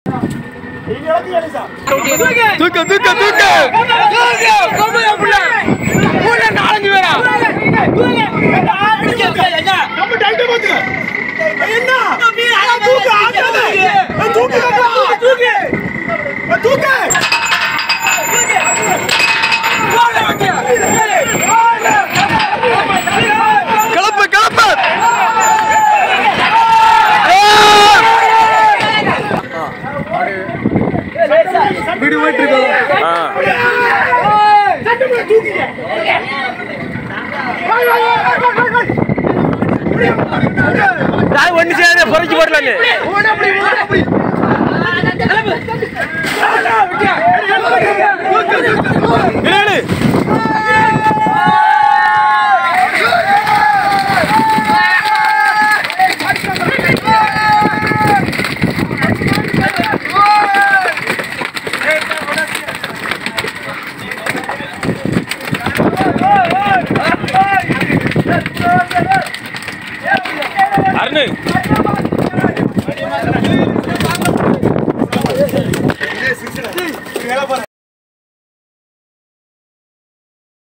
தூக்க தூக்க தூக்க நாலஞ்சு பேரா கிளப்பு கிளப்பு வீடியோ போயிட்டு இருக்கோம் ஒண்ணு சேர பொறுக்கி போடலான்னு அருண்